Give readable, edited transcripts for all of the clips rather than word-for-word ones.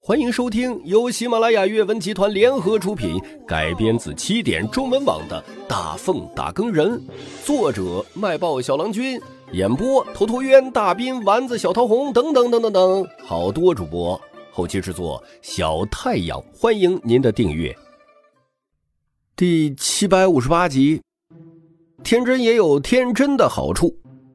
欢迎收听由喜马拉雅阅文集团联合出品，改编自起点中文网的《大凤打更人》，作者卖报小郎君，演播头陀渊、大斌、丸子、小桃红等等等等等，好多主播，后期制作小太阳，欢迎您的订阅。第758集，天真也有天真的好处。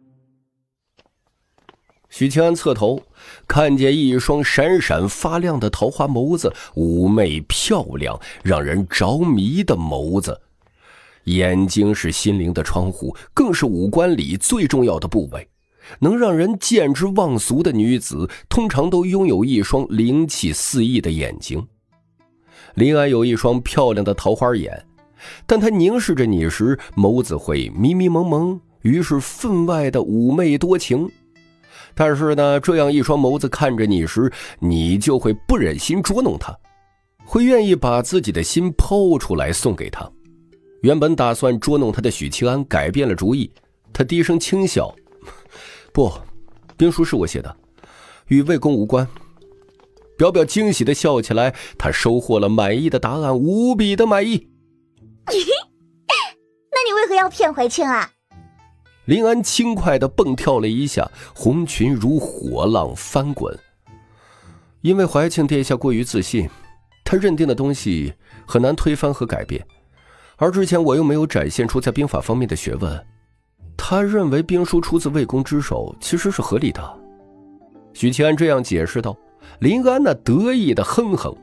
许清安侧头看见一双闪闪发亮的桃花眸子，妩媚漂亮，让人着迷的眸子。眼睛是心灵的窗户，更是五官里最重要的部位。能让人见之忘俗的女子，通常都拥有一双灵气四溢的眼睛。林安有一双漂亮的桃花眼，但她凝视着你时，眸子会迷迷蒙蒙，于是分外的妩媚多情。但是呢，这样一双眸子看着你时，你就会不忍心捉弄她，会愿意把自己的心抛出来送给她。原本打算捉弄她的许清安改变了主意，他低声轻笑：不，兵书是我写的，与魏公无关。表表惊喜地笑起来，他收获了满意的答案，无比的满意。 那你为何要骗怀庆啊？ 林安轻快地蹦跳了一下，红裙如火浪翻滚。因为怀庆殿下过于自信，他认定的东西很难推翻和改变，而之前我又没有展现出在兵法方面的学问，他认为兵书出自魏公之手，其实是合理的。许清安这样解释道。林安那得意的哼哼，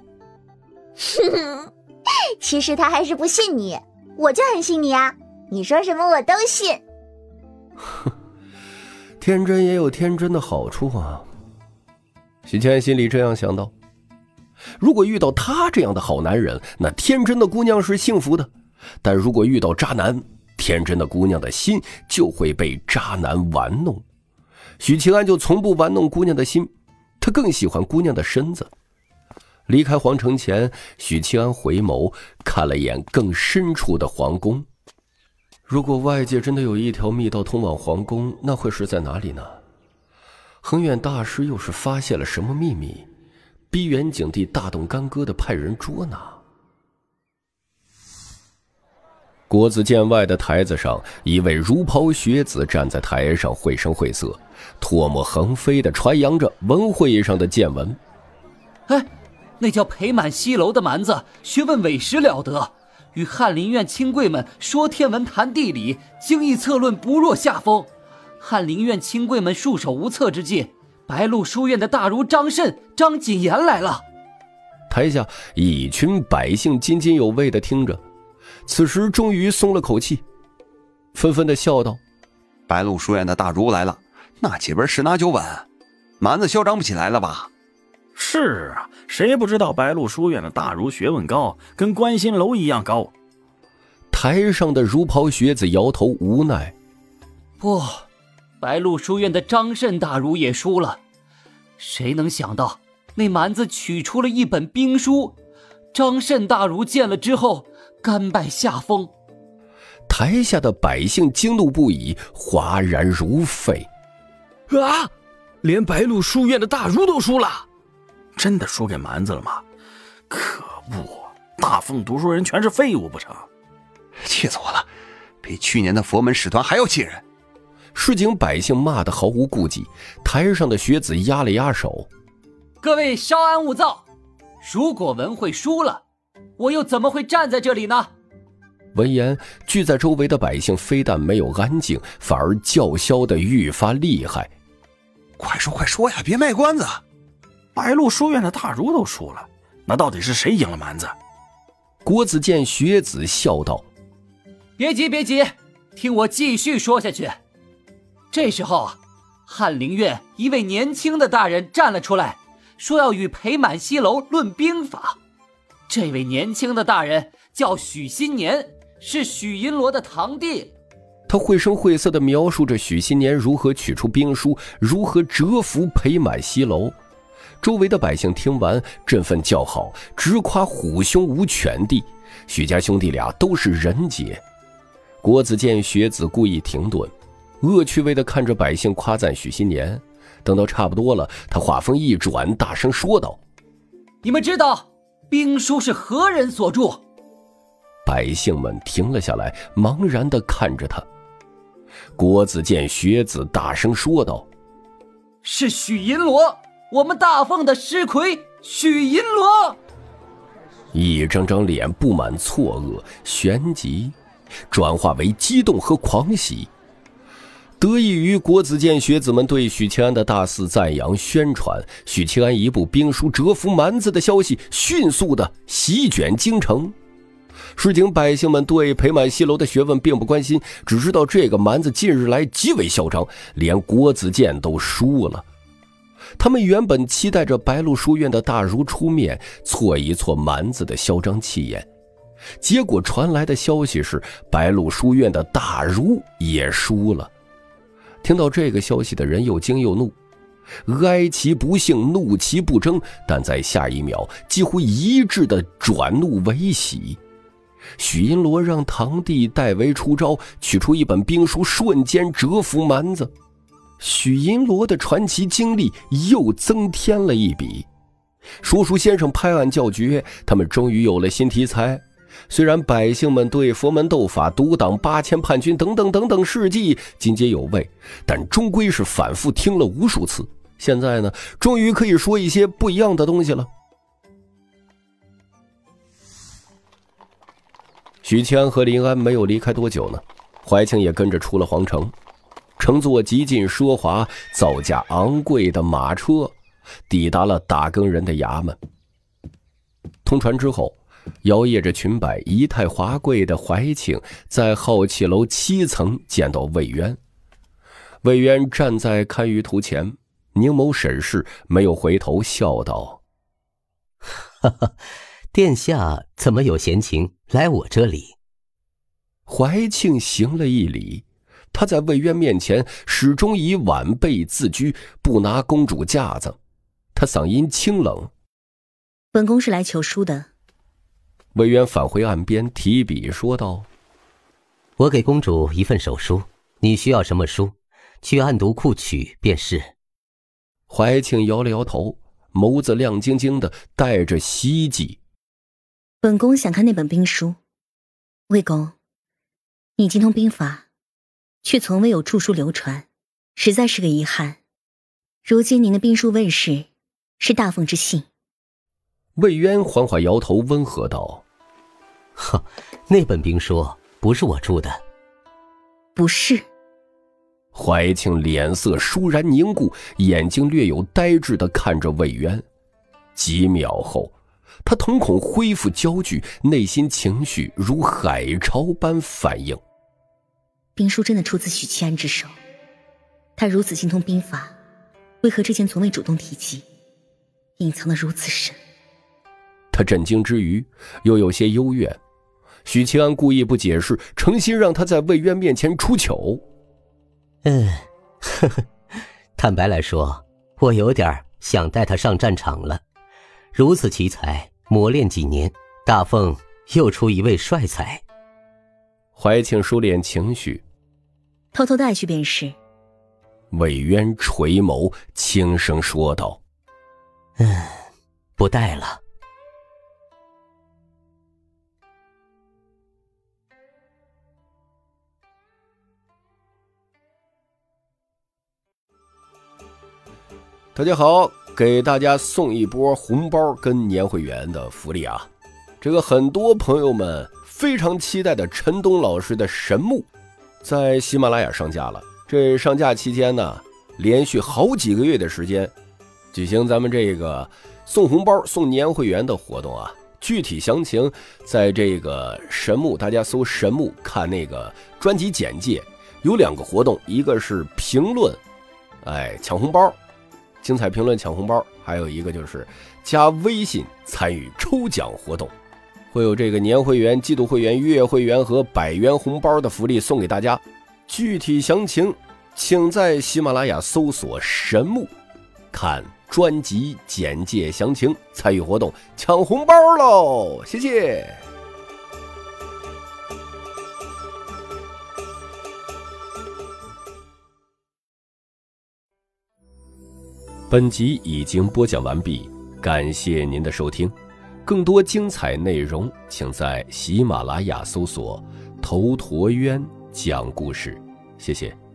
其实他还是不信你，我就很信你啊，你说什么我都信。 天真也有天真的好处啊。许清安心里这样想到，如果遇到他这样的好男人，那天真的姑娘是幸福的，但如果遇到渣男，天真的姑娘的心就会被渣男玩弄。许清安就从不玩弄姑娘的心，他更喜欢姑娘的身子。离开皇城前，许清安回眸看了眼更深处的皇宫。如果外界真的有一条密道通往皇宫，那会是在哪里呢？恒远大师又是发现了什么秘密，逼元景帝大动干戈的派人捉拿？国子监外的台子上，一位如袍学子站在台上，绘声绘色，唾沫横飞地传扬着文会上的见闻。 哎，那叫裴满西楼的蛮子，学问委实了得，与翰林院亲贵们说天文谈地理，精益策论，不落下风。翰林院亲贵们束手无策之际，白鹿书院的大儒张慎、张谨言来了。 台下一群百姓津津有味地听着，此时终于松了口气，纷纷地笑道： 白鹿书院的大儒来了，那几本十拿九稳，蛮子嚣张不起来了吧？ 是啊，谁不知道白鹿书院的大儒学问高，跟观心楼一样高。 台上的如袍学子摇头无奈： 不，白鹿书院的张慎大儒也输了。谁能想到那蛮子取出了一本兵书，张慎大儒见了之后甘拜下风。 台下的百姓惊怒不已，哗然如沸。 啊，连白鹿书院的大儒都输了， 真的输给蛮子了吗？可恶，大凤读书人全是废物不成？ 气死我了，比去年的佛门使团还要气人。 市井百姓骂得毫无顾忌，台上的学子压了压手： 各位稍安勿躁，如果文会输了，我又怎么会站在这里呢？ 闻言，聚在周围的百姓非但没有安静，反而叫嚣得愈发厉害。 快说快说呀，别卖关子。 白鹿书院的大儒都输了，那到底是谁赢了蛮子？ 国子监学子笑道： 别急别急，听我继续说下去。这时候翰林院一位年轻的大人站了出来，说要与裴满西楼论兵法。这位年轻的大人叫许新年，是许银罗的堂弟。 他绘声绘色地描述着许新年如何取出兵书，如何折服裴满西楼。周围的百姓听完振奋叫好，直夸虎兄无犬弟，许家兄弟俩都是人杰。国子监学子故意停顿，恶趣味地看着百姓夸赞许新年。等到差不多了，他话锋一转，大声说道： 你们知道兵书是何人所著？ 百姓们停了下来，茫然地看着他。郭子健学子大声说道： 是许银罗，我们大凤的师魁许银罗。 一张张脸布满错愕、旋即转化为激动和狂喜。得益于郭子健学子们对许庆安的大肆赞扬宣传，许庆安一部兵书折服蛮子的消息迅速地席卷京城。市井百姓们对裴满西楼的学问并不关心，只知道这个蛮子近日来极为嚣张，连郭子健都输了。他们原本期待着白鹿书院的大儒出面挫一挫蛮子的嚣张气焰，结果传来的消息是白鹿书院的大儒也输了。听到这个消息的人又惊又怒，哀其不幸，怒其不争，但在下一秒几乎一致的转怒为喜。许银罗让堂弟代为出招，取出一本兵书，瞬间折服蛮子。许银罗的传奇经历又增添了一笔。叔叔先生拍案叫绝，他们终于有了新题材。虽然百姓们对佛门斗法、独挡8000叛军等等事迹津津有味，但终归是反复听了无数次。现在呢，终于可以说一些不一样的东西了。许庆安和林安没有离开多久呢，怀庆也跟着出了皇城，乘坐极尽奢华、造价昂贵的马车，抵达了打更人的衙门。通传之后，摇曳着裙摆、仪态华贵的怀庆在浩气楼7层见到魏渊。魏渊站在看舆图前，凝眸审视，没有回头，笑道： 哈哈，殿下怎么有闲情来我这里？ 怀庆行了一礼，他在魏渊面前始终以晚辈自居，不拿公主架子。他嗓音清冷： 本宫是来求书的。 魏渊返回岸边，提笔说道： 我给公主一份手书，你需要什么书，去案牍库取便是。 怀庆摇了摇头，眸子亮晶晶的，带着希冀。 本宫想看那本兵书。魏公，你精通兵法，却从未有著书流传，实在是个遗憾。如今您的兵书问世，是大凤之幸。 魏渊缓缓摇头，温和道： 呵，那本兵书不是我著的。 不是。 怀庆脸色倏然凝固，眼睛略有呆滞地看着魏渊。几秒后，他瞳孔恢复焦距，内心情绪如海潮般反应。 兵书真的出自许七安之手，他如此精通兵法，为何之前从未主动提及，隐藏得如此深？ 他震惊之余，又有些幽怨。许七安故意不解释，诚心让他在魏渊面前出糗。 呵呵，坦白来说，我有点想带他上战场了。如此奇才，磨练几年，大凤又出一位帅才。 怀庆收敛情绪， 偷偷带去便是。 魏渊垂眸，轻声说道： 不带了。 大家好，给大家送一波红包跟年会员的福利啊！这个很多朋友们非常期待的陈东老师的神木在喜马拉雅上架了。这上架期间呢，连续好几个月的时间举行咱们这个送红包送年会员的活动啊。具体详情在这个神木，大家搜神木看那个专辑简介，有2个活动，一个是评论抢红包，精彩评论抢红包，还有一个就是加微信参与抽奖活动，会有这个年会员、季度会员、月会员和100元红包的福利送给大家。具体详情请在喜马拉雅搜索神木，看专辑简介详情，参与活动抢红包喽！谢谢。本集已经播讲完毕， 感谢您的收听，更多精彩内容请在喜马拉雅搜索头陀渊讲故事，谢谢。